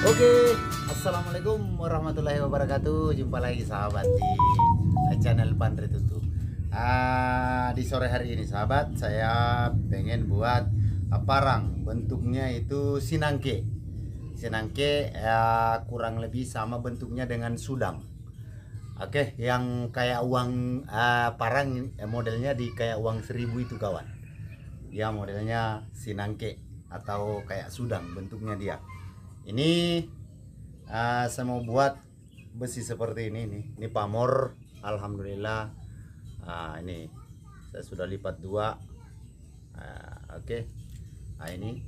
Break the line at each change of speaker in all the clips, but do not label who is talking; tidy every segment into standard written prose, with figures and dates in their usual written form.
Oke, assalamualaikum warahmatullahi wabarakatuh. Jumpa lagi sahabat di channel Pandre Tutu. Di sore hari ini sahabat, saya pengen buat parang. Bentuknya itu sinangke. Sinangke kurang lebih sama bentuknya dengan sudang. Oke, yang kayak uang parang modelnya di kayak uang 1.000 itu kawan. Dia modelnya sinangke atau kayak sudang bentuknya dia. Ini saya mau buat besi seperti ini nih. Ini pamor, alhamdulillah. Ini saya sudah lipat dua. Oke. Ini.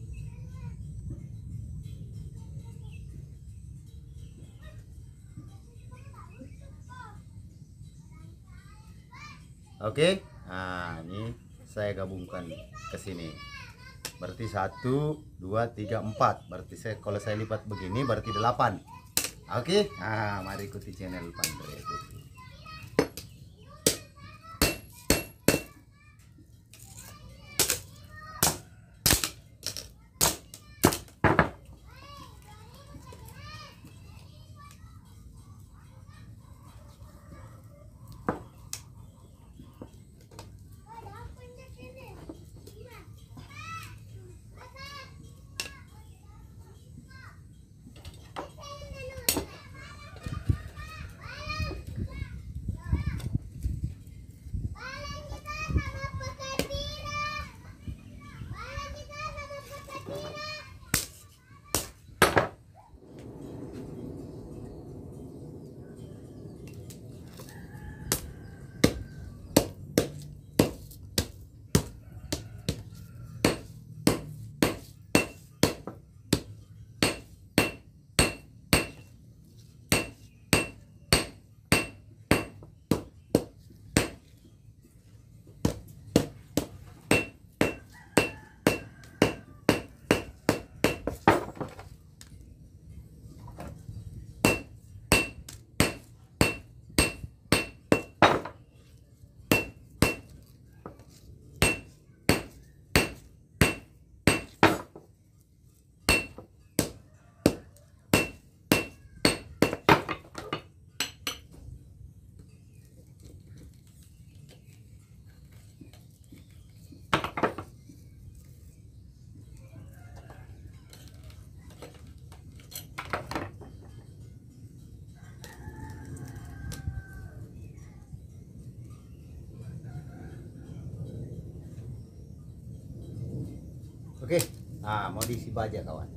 Oke. Ini saya gabungkan ke sini. Berarti 1, 2, 3, 4. Berarti kalau saya lipat begini berarti 8. Oke. Mari ikuti channel Pandre Tutu. Oke. Mau diisi baja kawan.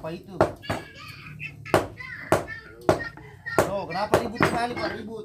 Apa itu? Oh, kenapa ribut sekali Pak? Ribut.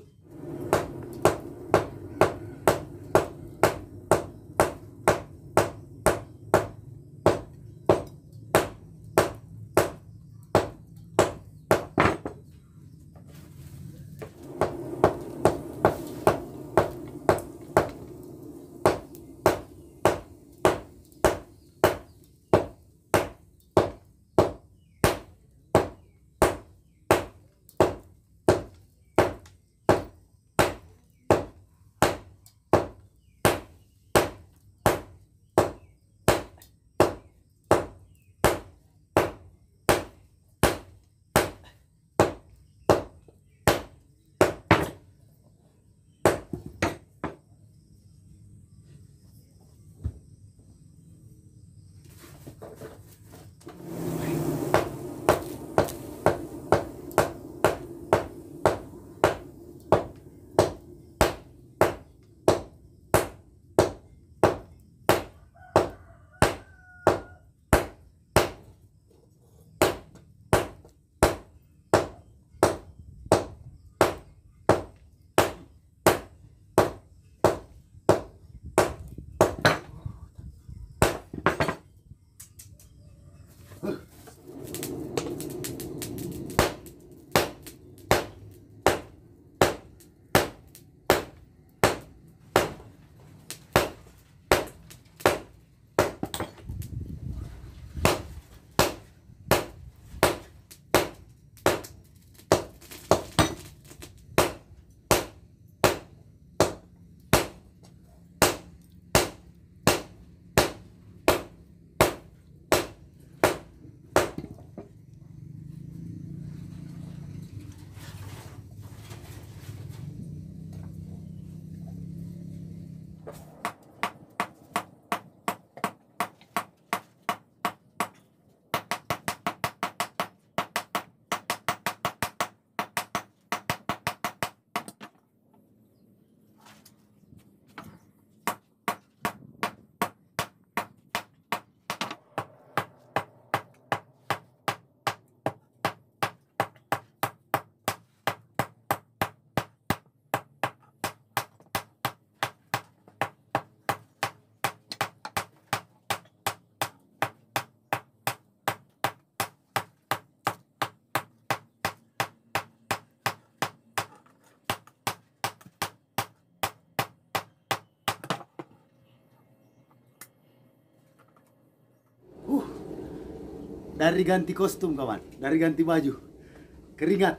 Dari ganti kostum kawan, dari ganti baju, keringat,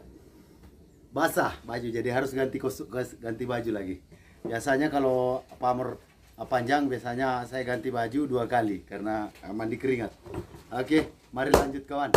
basah baju, jadi harus ganti kostum, ganti baju lagi. Biasanya kalau pamer panjang, biasanya saya ganti baju 2 kali karena mandi keringat. Oke, mari lanjut kawan.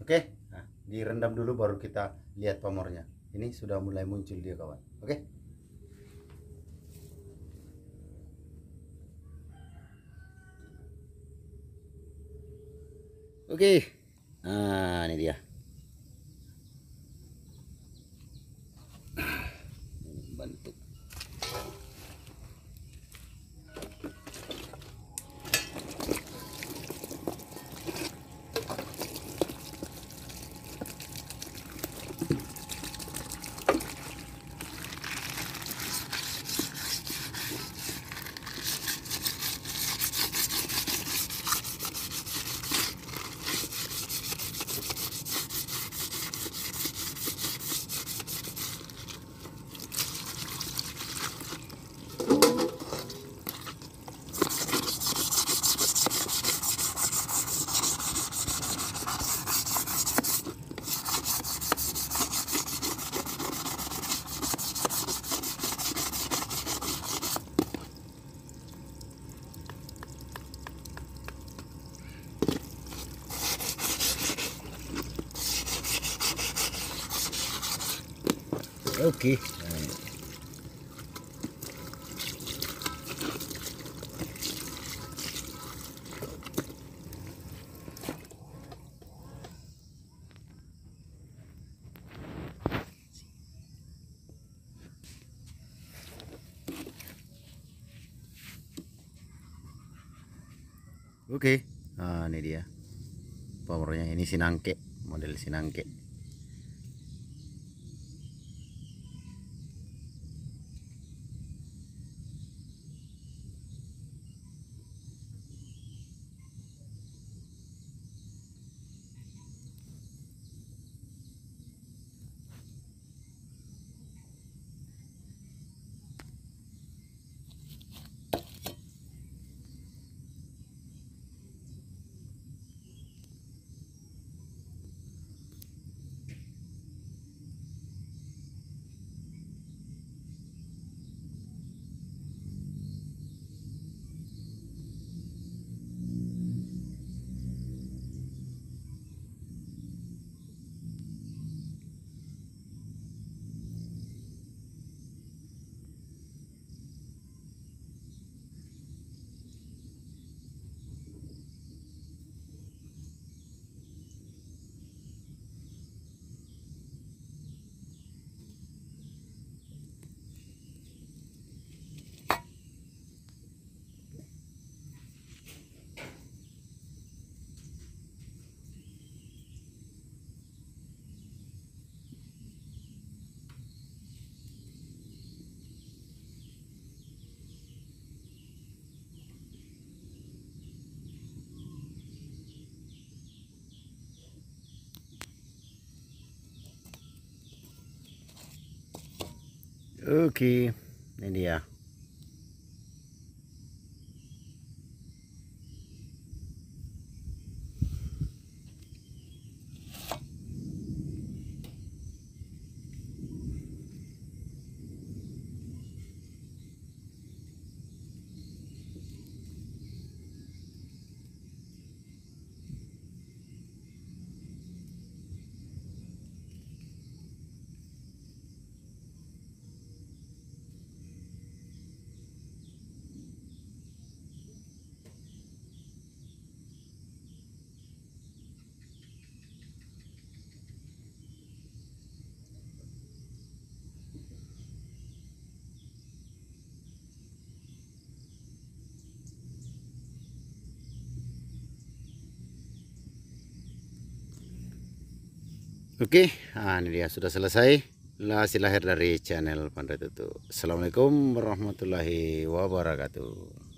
Oke, nah, direndam dulu baru kita lihat pamornya. Ini sudah mulai muncul dia kawan. Oke. Oke. Nah, ini dia. Bentuk. Oke. Oke. Nah, ini dia. Powernya ini sinangke, model sinangke. Oke, ini dia. Oke, nah ini dia sudah selesai hasil lahir dari channel Pandai Tutu. Assalamualaikum warahmatullahi wabarakatuh.